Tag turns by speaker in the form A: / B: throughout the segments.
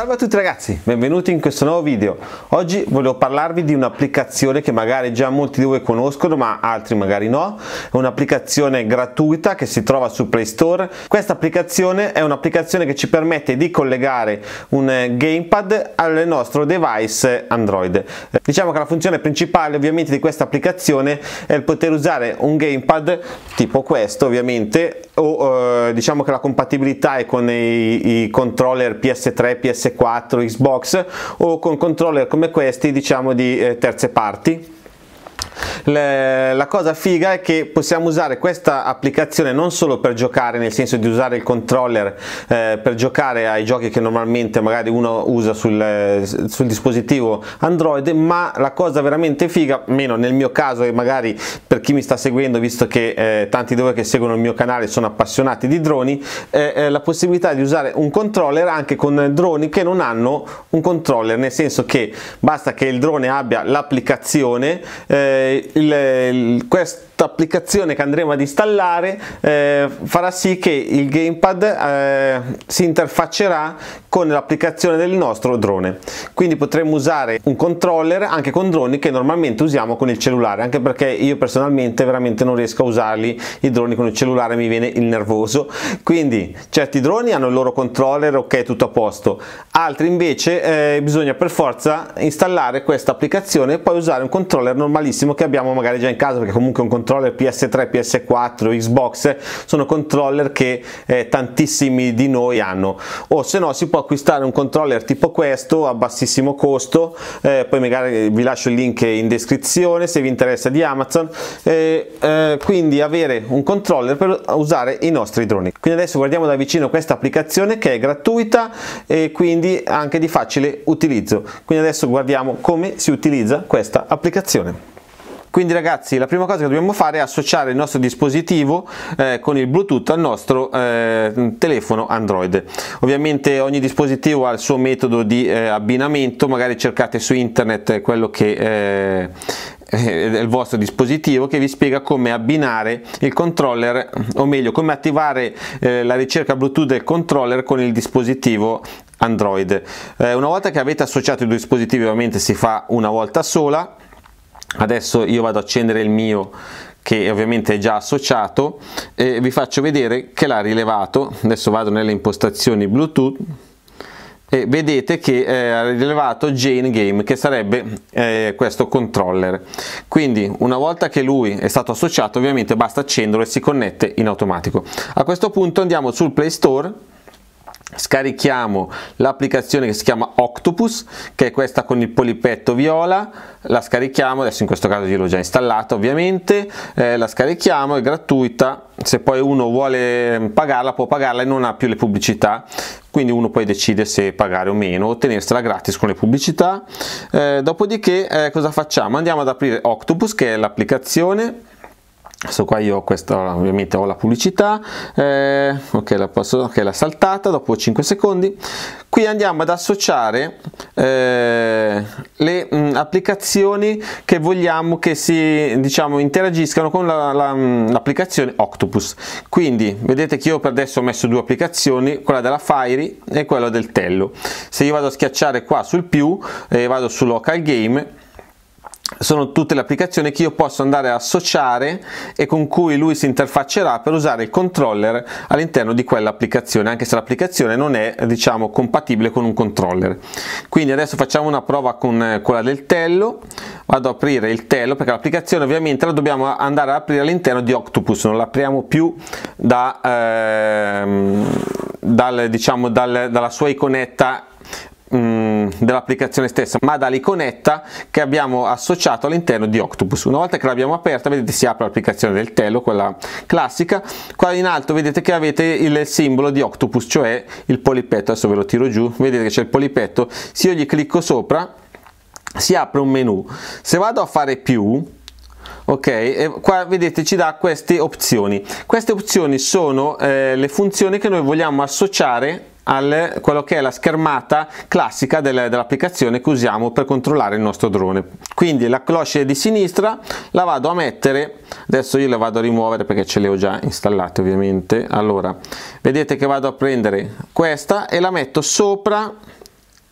A: Salve a tutti ragazzi, benvenuti in questo nuovo video. Oggi volevo parlarvi di un'applicazione che magari già molti di voi conoscono ma altri magari no. È un'applicazione gratuita che si trova su Play Store. Questa applicazione è un'applicazione che ci permette di collegare un gamepad al nostro device Android. Diciamo che la funzione principale ovviamente di questa applicazione è il poter usare un gamepad tipo questo ovviamente, o diciamo che la compatibilità è con i controller PS3, PS4, Xbox o con controller come questi diciamo di terze parti. La cosa figa è che possiamo usare questa applicazione non solo per giocare, nel senso di usare il controller per giocare ai giochi che normalmente magari uno usa sul dispositivo Android, ma la cosa veramente figa, meno nel mio caso e magari per chi mi sta seguendo, visto che tanti di voi che seguono il mio canale sono appassionati di droni, è la possibilità di usare un controller anche con droni che non hanno un controller, nel senso che basta che il drone abbia l'applicazione, questa applicazione che andremo ad installare farà sì che il gamepad si interfaccerà con l'applicazione del nostro drone, quindi potremo usare un controller anche con droni che normalmente usiamo con il cellulare, anche perché io personalmente veramente non riesco a usarli i droni con il cellulare, mi viene il nervoso. Quindi certi droni hanno il loro controller, ok, tutto a posto, altri invece bisogna per forza installare questa applicazione e poi usare un controller normalissimo che abbiamo magari già in casa, perché comunque un controller PS3, PS4, Xbox sono controller che tantissimi di noi hanno, o se no si può acquistare un controller tipo questo a bassissimo costo, poi magari vi lascio il link in descrizione se vi interessa, di Amazon, quindi avere un controller per usare i nostri droni. Quindi adesso guardiamo da vicino questa applicazione che è gratuita e quindi anche di facile utilizzo. Quindi adesso guardiamo come si utilizza questa applicazione. Quindi ragazzi, la prima cosa che dobbiamo fare è associare il nostro dispositivo con il Bluetooth al nostro telefono Android. Ovviamente ogni dispositivo ha il suo metodo di abbinamento, magari cercate su internet quello che è il vostro dispositivo che vi spiega come abbinare il controller, o meglio come attivare la ricerca Bluetooth del controller con il dispositivo Android. Una volta che avete associato i due dispositivi, ovviamente si fa una volta sola. Adesso io vado ad accendere il mio, che ovviamente è già associato, e vi faccio vedere che l'ha rilevato. Adesso vado nelle impostazioni Bluetooth e vedete che ha rilevato Jane Game, che sarebbe questo controller. Quindi una volta che lui è stato associato, ovviamente basta accenderlo e si connette in automatico. A questo punto andiamo sul Play Store, scarichiamo l'applicazione che si chiama Octopus, che è questa con il polipetto viola. La scarichiamo, adesso in questo caso io l'ho già installata ovviamente, la scarichiamo, è gratuita, se poi uno vuole pagarla può pagarla e non ha più le pubblicità, quindi uno poi decide se pagare o meno o tenersela gratis con le pubblicità. Dopodiché cosa facciamo? Andiamo ad aprire Octopus, che è l'applicazione. Adesso qua io ovviamente ho la pubblicità, ok, l'ha saltata dopo 5 secondi. Qui andiamo ad associare le applicazioni che vogliamo che interagiscano con l'applicazione Octopus. Quindi vedete che io per adesso ho messo due applicazioni, quella della Fairy e quella del Tello. Se io vado a schiacciare qua sul più e vado su Local Game, sono tutte le applicazioni che io posso andare a associare e con cui lui si interfaccerà per usare il controller all'interno di quell'applicazione, anche se l'applicazione non è compatibile con un controller. Quindi adesso facciamo una prova con quella del Tello. Vado ad aprire il Tello, perché l'applicazione ovviamente la dobbiamo andare ad aprire all'interno di Octopus, non l'apriamo più dalla sua iconetta dell'applicazione stessa, ma dall'iconetta che abbiamo associato all'interno di Octopus. Una volta che l'abbiamo aperta, vedete, si apre l'applicazione del Tello, quella classica. Qua in alto vedete che avete il simbolo di Octopus, cioè il polipetto. Adesso ve lo tiro giù, vedete che c'è il polipetto. Se io gli clicco sopra si apre un menu. Se vado a fare più, ok, e qua vedete ci dà queste opzioni. Queste opzioni sono le funzioni che noi vogliamo associare a quello che è la schermata classica dell'applicazione che usiamo per controllare il nostro drone. Quindi la cloche di sinistra la vado a mettere, adesso io la vado a rimuovere perché ce le ho già installate ovviamente. Allora vedete che vado a prendere questa e la metto sopra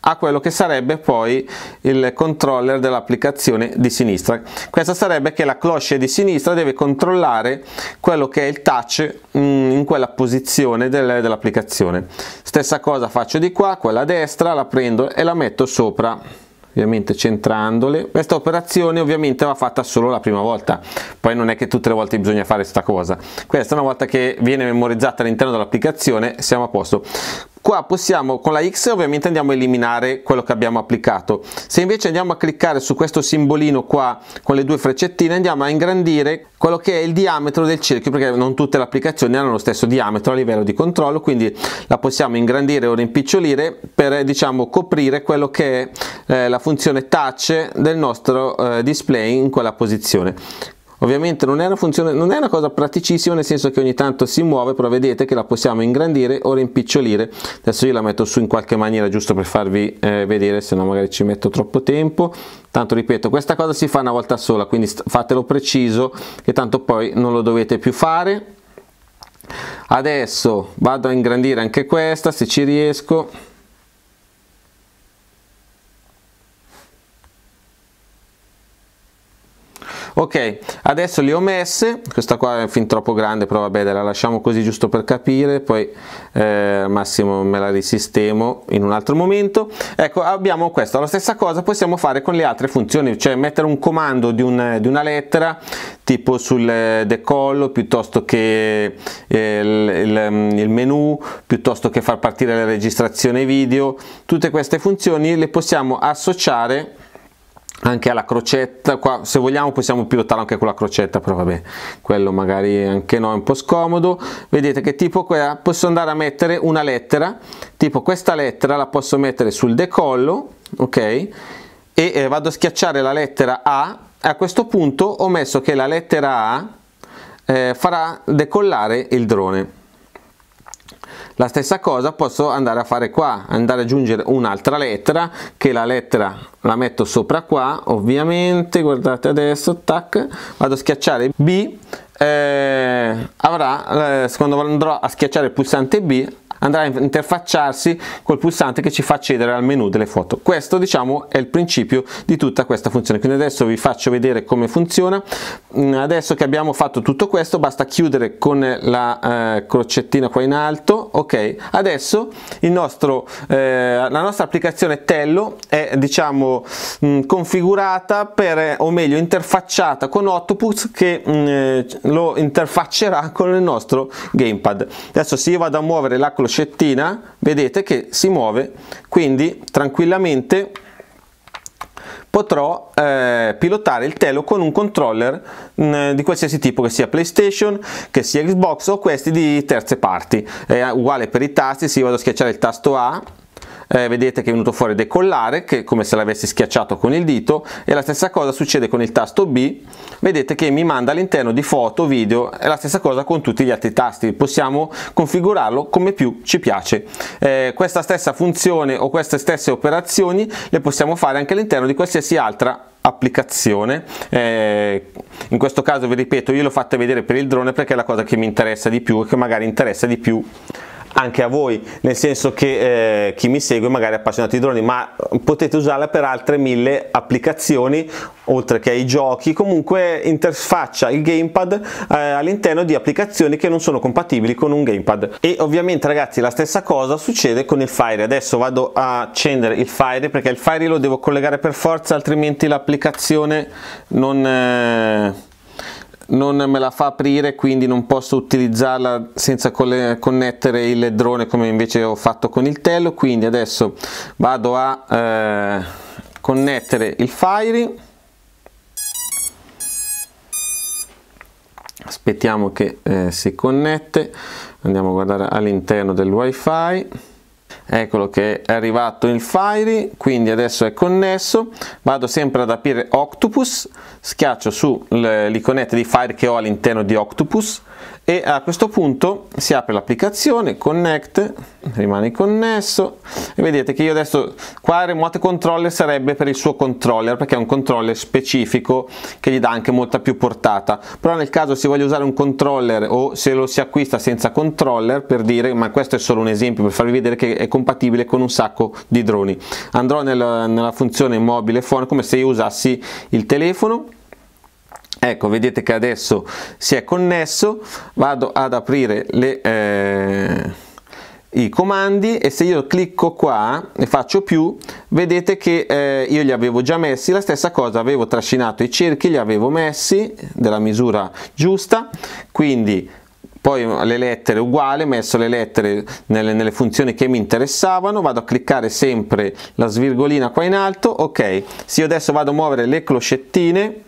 A: a quello che sarebbe poi il controller dell'applicazione di sinistra. Questa sarebbe che la cloche di sinistra deve controllare quello che è il touch in quella posizione dell'applicazione. Stessa cosa faccio di qua, quella a destra la prendo e la metto sopra, ovviamente centrandole. Questa operazione ovviamente va fatta solo la prima volta, poi non è che tutte le volte bisogna fare questa cosa. Questa una volta che viene memorizzata all'interno dell'applicazione siamo a posto. Qua possiamo, con la X ovviamente andiamo a eliminare quello che abbiamo applicato. Se invece andiamo a cliccare su questo simbolino qua con le due freccettine, andiamo a ingrandire quello che è il diametro del cerchio, perché non tutte le applicazioni hanno lo stesso diametro a livello di controllo, quindi la possiamo ingrandire o rimpicciolire per, diciamo, coprire quello che è la funzione touch del nostro display in quella posizione. Ovviamente non è una funzione, non è una cosa praticissima, nel senso che ogni tanto si muove, però vedete che la possiamo ingrandire o rimpicciolire. Adesso io la metto su in qualche maniera giusto per farvi vedere, se no magari ci metto troppo tempo. Tanto ripeto, questa cosa si fa una volta sola, quindi fatelo preciso, che tanto poi non lo dovete più fare. Adesso vado a ingrandire anche questa, se ci riesco. Ok, adesso le ho messe, questa qua è fin troppo grande, però vabbè, la lasciamo così giusto per capire, poi al massimo me la risistemo in un altro momento. Ecco, abbiamo questo. La stessa cosa possiamo fare con le altre funzioni, cioè mettere un comando di una lettera, tipo sul decollo, piuttosto che il menu, piuttosto che far partire la registrazione video. Tutte queste funzioni le possiamo associare anche alla crocetta. Qua se vogliamo possiamo pilotarlo anche con la crocetta, però vabbè, quello magari anche no, è un po' scomodo. Vedete che tipo qua posso andare a mettere una lettera, tipo questa lettera la posso mettere sul decollo, ok, e vado a schiacciare la lettera A. A questo punto ho messo che la lettera A farà decollare il drone. La stessa cosa posso andare a fare qua, andare ad aggiungere un'altra lettera, che la lettera la metto sopra qua, ovviamente, guardate adesso, tac, vado a schiacciare B, quando andrò a schiacciare il pulsante B, andrà a interfacciarsi col pulsante che ci fa accedere al menu delle foto. Questo, diciamo, è il principio di tutta questa funzione. Quindi adesso vi faccio vedere come funziona. Adesso che abbiamo fatto tutto questo, basta chiudere con la crocettina qua in alto. Ok, adesso la nostra applicazione Tello è, diciamo, configurata per, o meglio interfacciata con Octopus, che lo interfaccerà con il nostro gamepad. Adesso se io vado a muovere la closcettina, vedete che si muove, quindi tranquillamente potrò pilotare il Tello con un controller di qualsiasi tipo, che sia PlayStation, che sia Xbox o questi di terze parti. È uguale per i tasti. Se io vado a schiacciare il tasto A, vedete che è venuto fuori decollare, che è come se l'avessi schiacciato con il dito, e la stessa cosa succede con il tasto B, vedete che mi manda all'interno di foto, video, e la stessa cosa con tutti gli altri tasti. Possiamo configurarlo come più ci piace. Questa stessa funzione o queste stesse operazioni le possiamo fare anche all'interno di qualsiasi altra applicazione. In questo caso vi ripeto, io l'ho fatta vedere per il drone perché è la cosa che mi interessa di più e che magari interessa di più anche a voi, nel senso che chi mi segue magari è appassionato di droni, ma potete usarla per altre 1000 applicazioni, oltre che ai giochi. Comunque interfaccia il gamepad all'interno di applicazioni che non sono compatibili con un gamepad. E ovviamente, ragazzi, la stessa cosa succede con il Fire. Adesso vado a accendere il Fire, perché il Fire lo devo collegare per forza, altrimenti l'applicazione non me la fa aprire, quindi non posso utilizzarla senza connettere il drone come invece ho fatto con il Tello. Quindi adesso vado a connettere il Fire, aspettiamo che si connette, andiamo a guardare all'interno del wifi. Eccolo che è arrivato il Fire, quindi adesso è connesso. Vado sempre ad aprire Octopus, schiaccio su l'iconetta di Fire che ho all'interno di Octopus e a questo punto si apre l'applicazione, connect, rimane connesso e vedete che io adesso qua il remote controller sarebbe per il suo controller, perché è un controller specifico che gli dà anche molta più portata. Però nel caso si voglia usare un controller o se lo si acquista senza controller, per dire, ma questo è solo un esempio per farvi vedere che è compatibile con un sacco di droni, andrò nella funzione mobile phone come se io usassi il telefono. Ecco, vedete che adesso si è connesso, vado ad aprire i comandi e se io clicco qua e faccio più, vedete che io li avevo già messi, la stessa cosa, avevo trascinato i cerchi, li avevo messi della misura giusta, quindi poi le lettere uguali, messo le lettere nelle funzioni che mi interessavano, vado a cliccare sempre la svirgolina qua in alto, ok, se io adesso vado a muovere le clochettine,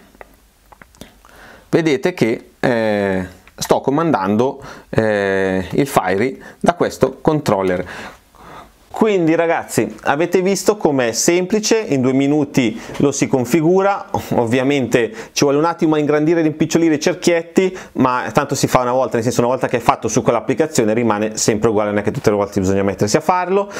A: vedete che sto comandando il Fiery da questo controller. Quindi ragazzi, avete visto com'è semplice, in 2 minuti lo si configura, ovviamente ci vuole un attimo a ingrandire e rimpicciolire i cerchietti, ma tanto si fa una volta, nel senso una volta che è fatto su quell'applicazione rimane sempre uguale, non è che tutte le volte bisogna mettersi a farlo.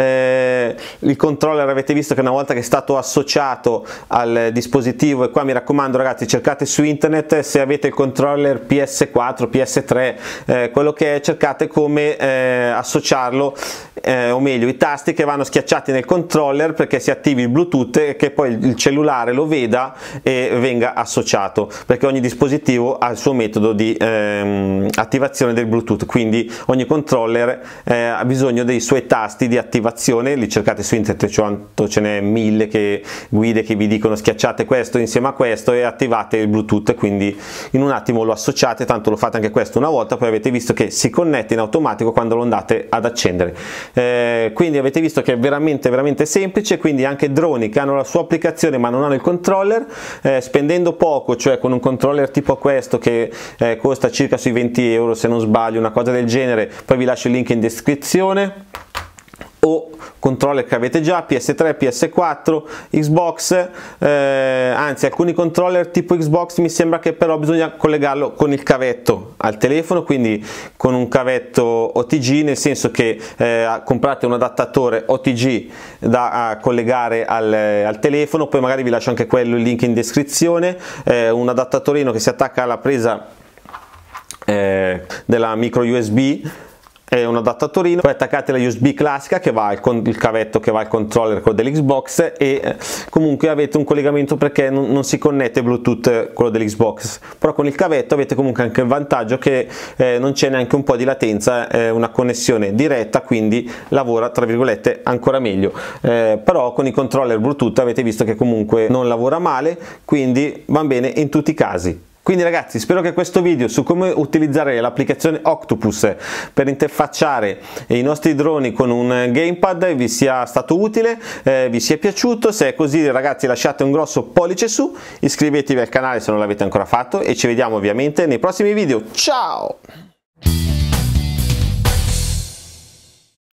A: Il controller avete visto che una volta che è stato associato al dispositivo, e qua mi raccomando ragazzi, cercate su internet se avete il controller PS4, PS3, quello che è, cercate come associarlo, o meglio i tasti che vanno schiacciati nel controller perché si attivi il Bluetooth e che poi il cellulare lo veda e venga associato, perché ogni dispositivo ha il suo metodo di attivazione del Bluetooth, quindi ogni controller ha bisogno dei suoi tasti di attivazione, li cercate su internet, ce n'è 1000 guide che vi dicono schiacciate questo insieme a questo e attivate il Bluetooth, quindi in un attimo lo associate, tanto lo fate anche questo una volta, poi avete visto che si connette in automatico quando lo andate ad accendere. Quindi avete visto che è veramente semplice, quindi anche droni che hanno la sua applicazione ma non hanno il controller, spendendo poco, cioè con un controller tipo questo che costa circa sui 20 euro se non sbaglio, una cosa del genere, poi vi lascio il link in descrizione, o controller che avete già, PS3, PS4, Xbox, anzi alcuni controller tipo Xbox mi sembra che però bisogna collegarlo con il cavetto al telefono, quindi con un cavetto OTG, nel senso che comprate un adattatore OTG da collegare al telefono, poi magari vi lascio anche quello, il link in descrizione, un adattatorino che si attacca alla presa della micro USB, è un adattatorino, poi attaccate la USB classica che va il cavetto che va al controller quello dell'Xbox e comunque avete un collegamento perché non si connette Bluetooth quello dell'Xbox, però con il cavetto avete comunque anche il vantaggio che non c'è neanche un po' di latenza, una connessione diretta, quindi lavora tra virgolette ancora meglio, però con i controller Bluetooth avete visto che comunque non lavora male, quindi va bene in tutti i casi. Quindi ragazzi, spero che questo video su come utilizzare l'applicazione Octopus per interfacciare i nostri droni con un gamepad vi sia stato utile, vi sia piaciuto. Se è così ragazzi lasciate un grosso pollice su, iscrivetevi al canale se non l'avete ancora fatto e ci vediamo ovviamente nei prossimi video. Ciao!